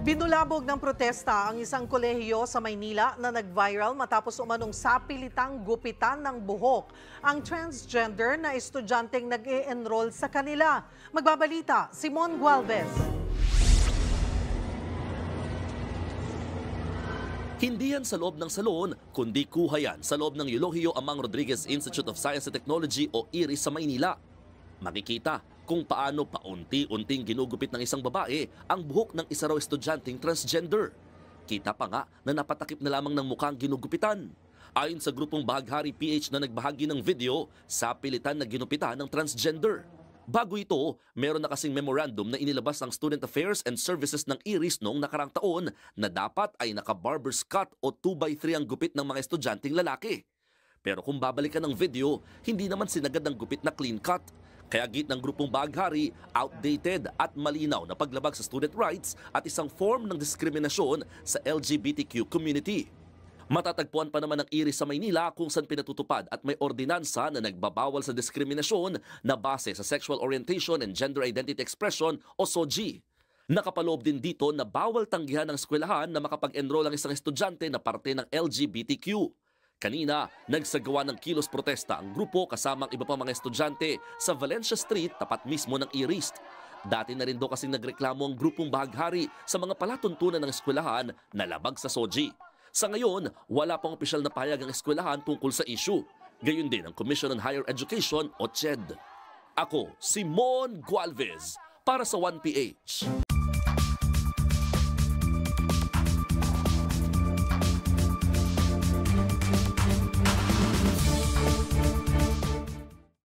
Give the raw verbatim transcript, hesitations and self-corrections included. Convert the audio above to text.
Binulabog ng protesta ang isang kolehiyo sa Maynila na nag-viral matapos umanong sapilitang gupitan ng buhok ang transgender na estudyanteng nag-e-enroll sa kanila. Magbabalita, Simon Gualvez. Hindi yan sa loob ng salon, kundi kuha yan sa loob ng Eulogio Amang Rodriguez Institute of Science and Technology o I R I S sa Maynila. Makikita kung paano paunti-unting ginugupit ng isang babae ang buhok ng isa raw estudyanteng transgender. Kita pa nga na napatakip na lamang ng mukhang ginugupitan. Ayon sa grupong Bahaghari P H na nagbahagi ng video, sa pilitan na ginupitan ng transgender. Bago ito, meron na kasing memorandum na inilabas ng Student Affairs and Services ng I R I S noong nakarang taon na dapat ay naka-barber's cut o two by three ang gupit ng mga estudyanteng lalaki. Pero kung babalikan ng video, hindi naman sinagad ang gupit na clean cut. Kaya git ng grupong Bahaghari, outdated at malinaw na paglabag sa student rights at isang form ng diskriminasyon sa L G B T Q community. Matatagpuan pa naman ng I R I S sa Maynila kung saan pinatutupad at may ordinansa na nagbabawal sa diskriminasyon na base sa sexual orientation and gender identity expression o S O G. Nakapaloob din dito na bawal tanggihan ng eskwelahan na makapag-enroll ang isang estudyante na parte ng L G B T Q. Kanina, nagsagawa ng kilos protesta ang grupo kasama ang iba pang mga estudyante sa Valencia Street tapat mismo ng I R I S. Dati na rin daw kasing nagreklamo ang grupong Bahaghari sa mga palatuntunan ng eskwelahan na labag sa S O G. Sa ngayon, wala pang opisyal na pahayag ang eskwelahan tungkol sa issue. Gayon din ang Commission on Higher Education o C H E D. Ako, Simon Gualvez, para sa one P H.